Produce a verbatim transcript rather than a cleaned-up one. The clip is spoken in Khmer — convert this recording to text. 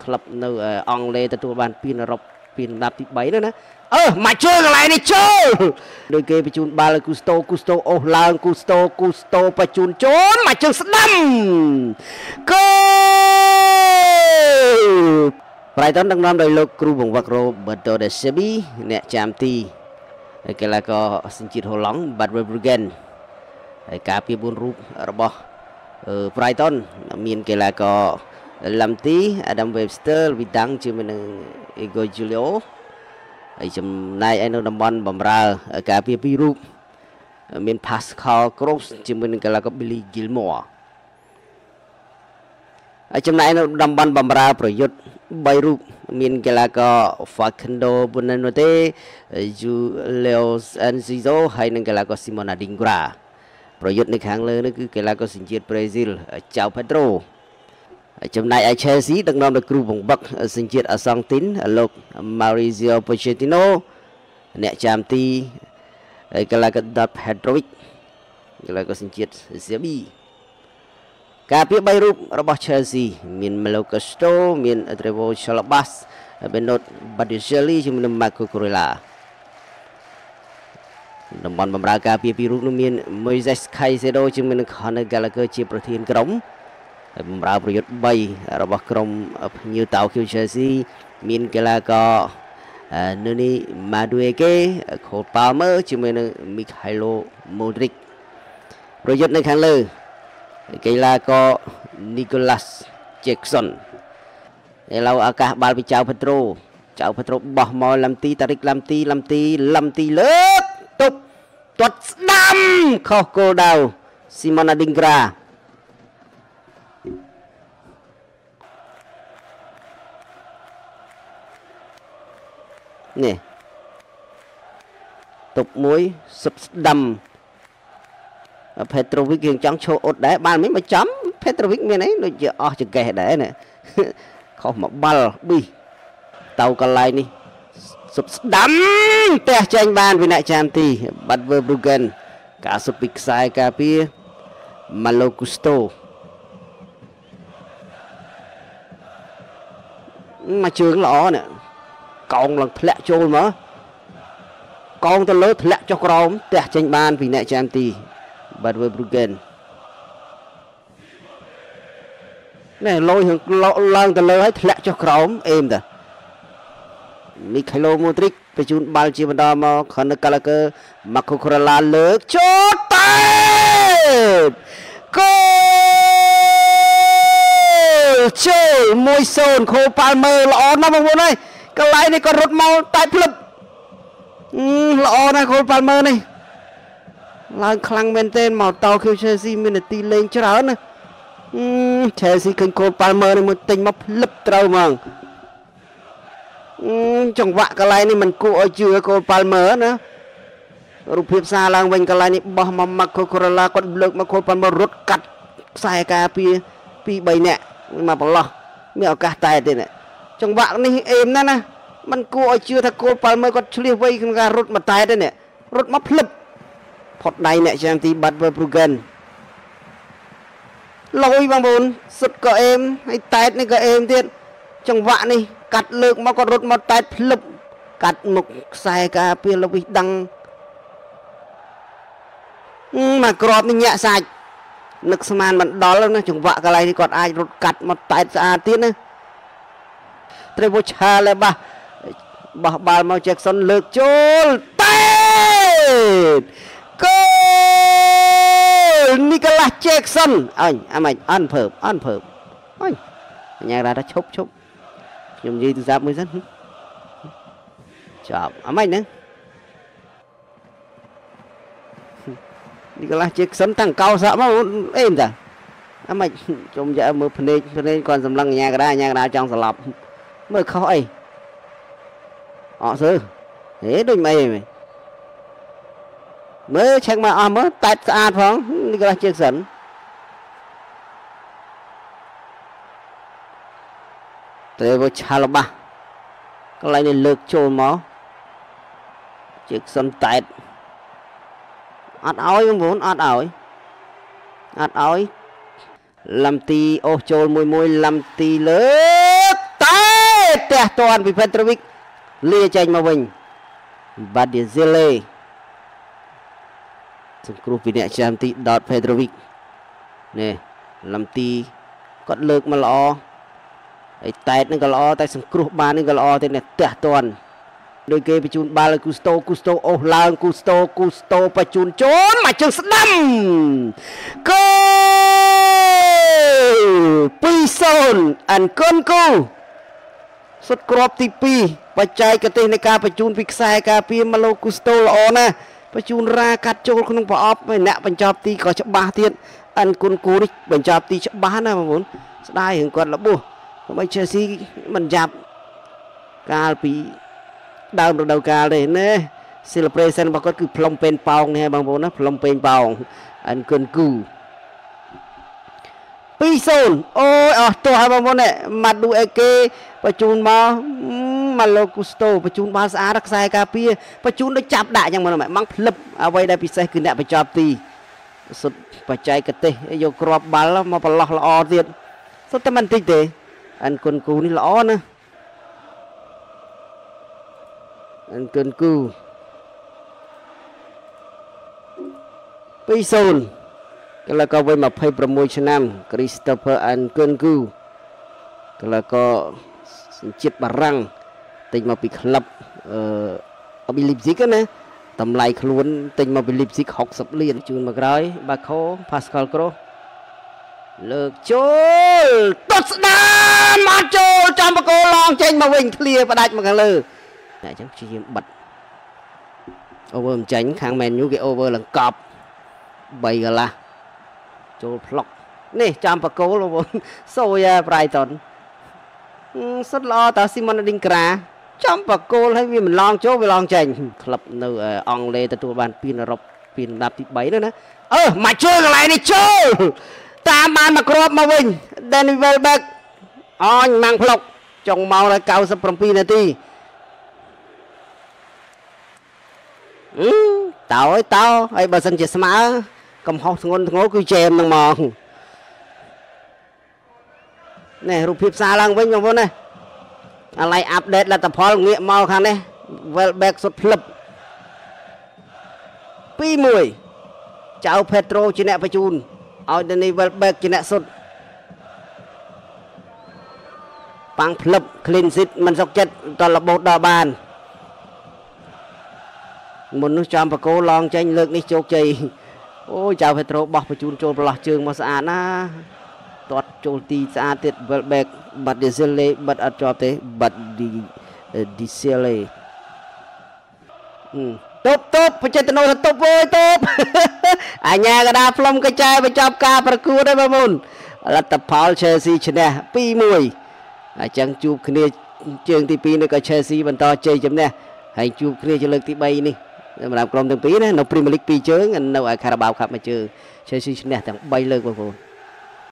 ក្លឹបនៅអង់គ្លេសទទួលបានពានអឺរ៉ុបពានលំដាប់ទី3នោះណាអឺមកចូលកន្លែងនេះចូលដោយគេបញ្ជូនបាល់គូស្តូគូស្តូអូសឡើងគូស្តូគូស្តូបញ្ជូនចូលមកជើងស្ដាំគោប្រៃតុនដឹកនាំដោយលោកគ្រូបង្វឹក Roberto De Zerbi អ្នកចាំទីហើយកីឡាករសញ្ជាតិហូឡង់ Bart Verbruggen ហើយការពារបួនរូបរបស់ប្រៃតុនមានកីឡាករឡាំទី Adam Webster វីតាំងជាមួយនឹង Ego Julio ហើយចំណែកឯនៅតំបន់បម្រើការពារពីររូបមាន Pascal Gross ជាមួយនឹងកីឡាករ Billy Gilmore ហើយចំណែកនៅតំបន់បម្រើប្រយុទ្ធបីរូបមានកីឡាករ Facundo Bonanote Julio Enciso ហើយនិងកីឡាករ Simona Dingra ប្រយុទ្ធនៅខាងលើនេះគឺកីឡាករសញ្ជាតិប្រេស៊ីល João Pedro ចំណែកឯ Chelsea ដឹកនាំដោយគ្រូបង្វឹកសញ្ជាតិអាសង់ទីនលោក Mauricio Pochettino អ្នកចាំទីកីឡាករ Dot Petrovic កីឡាករសញ្ជាតិ Serbia ការពារបីរូបរបស់ Chelsea មាន Malo Gusto មាន Trevoh Chalobah Bernat Badiashile ជាមួយនឹង Marco Corella តំបន់បម្រើការពារពីររូបនោះមាន Moises Caicedo ជាមួយនឹង Conor Gallagher ជាប្រធានក្រុមហើយបម្រើប្រយុទ្ធបីរបស់ក្រុមភ្ញៀវតោឃីវ Chelsea មានកីឡាករ Noni Madueke Cole Palmer ជាមួយនឹង Mikhailo Modric ប្រយុទ្ធនៅខាងលើកីឡាករ Nicholas Jackson ឥឡូវឱកាសបាល់ពីចៅផេត្រូចៅផេត្រូបោះមកឡាំទីតារិកឡាំទីឡាំទីឡាំទីលើកទប់ទាត់ស្ដាំខុសគោលដៅ Simona Dingra នេះទប់មួយសុបស្ដាំ Petrovic យើងចង់ឈោអ៊ុតដែរបានមិនមកចំ Petrovic មានអីដូចជាអស់ចង្កេះដែរណាខុសមកបាល់ប៊ីតៅកន្លែងនេះសុបស្ដាំផ្ទះចេញបានពីអ្នកចាំទី Bart Verbruggen ការសុបពីខ្សែការពារ Malo Gusto មកជើងល្អនេះកោងឡើងធ្លាក់ចូលមកកោងទៅលើធ្លាក់ចុះក្រោមផ្ទះចេញបានពីអ្នកចាំទី Bart Verbruggen នេះលយឡើងទៅលើហើយធ្លាក់ចុះក្រោមអេមតា Mikhailo Modric បញ្ជូនបាល់ជាបន្តមក Conor Gallagher Marco Corella លើកចូលតែគោលចូលមួយសូន Cole Palmer ល្អណាស់បងប្អូនអើយកន្លែងនេះក៏រត់មកតែភ្លឹបល្អណាស់ Cole Palmer នេះឡើងខ្លាំងមែនទែនមកតោ Chelsea មាននាទីលេងច្រើនណាChelsea ឃើញ Cole Palmer នេះមួយទិញមកភ្លឹបត្រូវហ្មងចង្វាក់កន្លែងនេះមិនគួរឲ្យជឿ Cole Palmer ណារូបភាពសារឡើងវិញកន្លែងនេះបោះមក Marco Corella គាត់លើកមក Cole Palmer រត់កាត់ខ្សែការពារពីរបីនាក់មកប្រឡោះមានឱកាសតែទេណាចង្វាក់នេះអេមណាស់ណាមិនគួរឲ្យជឿថា Cole Palmer គាត់ឆ្លៀសវៃក្នុងការរត់មកតែទេណារត់មកភ្លឹបផុតដៃអ្នកចាំទី Bart Verbruggen លយបងប្អូនសុទ្ធក៏អេមហើយតែតនេះក៏អេមទៀតចង្វាក់នេះកាត់លើកមកក៏រត់មកតែតភ្លឹបកាត់មុខខ្សែការពារលវិសដឹងមកក្របនេះញាក់សាច់នឹកស្មានមិនដល់ណាចង្វាក់កន្លែងនេះគាត់អាចរត់កាត់មកតែតស្អាតទៀតណាត្រូវវោឆាលេបាបោះបាល់មក Jackson លើកចូលតែគោល Nicholas Jackson អញអាម៉េចអន់ភើបអន់ភើបអញញ៉ាំរ៉ាថាឈប់ឈប់ខ្ញុំនិយាយទូរស័ព្ទមួយសិនចប់អាម៉េចហ្នឹង Nicholas Jackson តាំងកោសក់មកអេមតាអាម៉េចជុំយកមើលភ្នែកភ្នែកគាត់សម្លឹងញ៉ាកដាញ៉ាកដាចង់ស្លាប់មើលខុសអីអត់សើហេដូចមិនអីមើលឆែកមកអស់មើលតែស្អាតផង Nicholas Jackson តែវាឆាលបាសកន្លែងនេះលើកចូលមក Jackson តែអត់ឲ្យបងប្អូនអត់ឲ្យអត់ឲ្យឡាំទីអូសចូលមួយមួយឡាំទីលើកតែតន់ពី Petrovic លាចេញមកវិញ Badiashile សង្គ្រោះពីអ្នកចាំទីដត Petrovic នេះលំទីគាត់លើកមកល្អហើយតែតនឹងក៏ល្អតែសង្គ្រោះបាននឹងក៏ល្អទេនេះទះតន់ដោយគេបញ្ជូនបាល់ឲ្យគូស្តូគូស្តូអូសឡើងគូស្តូគូស្តូបញ្ជូនចូលមកជើងស្ដាំគោពីរศูนย์អានគុនគូសុទ្ធគ្រាប់ទីពីរបច្ចេកទេសនៃការបញ្ជូនពីខ្សែការពារមកលោកគូស្តូល្អណាស់បញ្ជូនរាកាត់ចូលក្នុងប្រអប់ហើយអ្នកបញ្ចប់ទីក៏ច្បាស់ទៀតអានគុនគូនេះបញ្ចប់ទីច្បាស់ណាបងប្អូនស្ដាយរឿងគាត់លបោះដើម្បី Chelsea មិនចាប់កាលពីដើមរដូវកាលទេណា celebration របស់គាត់គឺផ្លុំពេនប៉ោងនេះបងប្អូនណាផ្លុំពេនប៉ោងអានគុនគូពីរศูนย์អូយអស់ទោះហើយបងប្អូនម៉ាឌូអេកេបញ្ជូនមកមកលោកគូស្តូបញ្ជូនបាល់ស្អាតខ្សែការពារបញ្ជូនដូចចាប់ដាក់ចឹងមកម៉ងផ្លឹបអ្វីដែលពិសេសគឺអ្នកបញ្ចប់ទីសុទ្ធបច្ចេកទេសយកគ្រាប់បាល់មកប្រឡោះល្អទៀតសុទ្ធតែមិនតិចទេអានគុនគូនេះល្អណាស់អានគុនគូពីរศูนย์កលក៏វ័យยี่สิบหกឆ្នាំ Christopher Nkunku កលក៏សញ្ជាតិបារាំងទិញមកពីក្លឹបអឺពី Leipzig ណាតម្លៃខ្លួនទិញមកពី Leipzigหกสิบលានជូនមកក្រោយ Bako Pascal Gross លើកចូលតត់ស្ដាមអត់ចូលចំបកោឡងចេញមកវិញឃ្លាផ្ដាច់មកខាងលើតែអញ្ចឹងព្យាយាមបិទ over មិនចាញ់ខាង Man U គេ over លង្កប់បីកន្លះចូលផ្លុកនេះចាំបកគោលបងប្អូនសូយ Brighton សុទ្ធល្អតើ Simon Adingra ចាំបកគោលឲ្យវាមិនឡងចូលវាឡងចេញក្លឹបនៅអង់គ្លេសទទួលបានពីអឺរ៉ុបពីលំដាប់ទីបីនោះណាអឺមកចូលកន្លែងនេះចូលតាមបានមកគ្រាប់មកវិញ Danny Welbeck អញម៉ាំងផ្លុកចុងមកដល់九十七នាទីអឺតើអើយតើហើយបើសិនជាស្មើកំហុសធ្ងន់ធ្ងរគឺជេមនឹងមកនេះរូបភាពសារឡើងវិញបងប្អូនណាអាឡៃអាប់ដេតលទ្ធផលងាកមកខាងនេះ Welbeck សុទ្ធផ្លឹបពីរមួយចៅ Pedro ជាអ្នកបញ្ជូនឲ្យ Danny Welbeck ជាអ្នកសុទ្ធប៉ាំងផ្លឹប clean sheet មិនសុខចិត្តតរបោតដល់បានមុននោះចំបកោឡងចេញលើកនេះជោគជ័យអូយចៅ Pedro បោះបញ្ជូនចូលប្រឡោះជើងមកស្អាតណាទាត់ចូលទីស្អាតទៀត Welbeck បាត់ Desile បាត់អត់ជាប់ទេបាត់ Desile តបតបបច្ចេកទេសតបអើយតបអញ្ញាកដាផ្លុំកញ្ចែបញ្ចប់ការប្រកួតហើយបងប្អូនលទ្ធផល Chelsea ឈ្នះពីរមួយអញ្ចឹងជួបគ្នាជើងទីពីរនៅក៏ Chelsea បន្តជ័យជំនះហើយជួបគ្នាជាលើកទីបីនេះសម្រាប់ក្រុមទាំងពីរណានៅ Premier League ពីរជើងនៅឯ Carabao Cup មួយជើង Chelsea ឈ្នះទាំងបីលើកបងប្អូន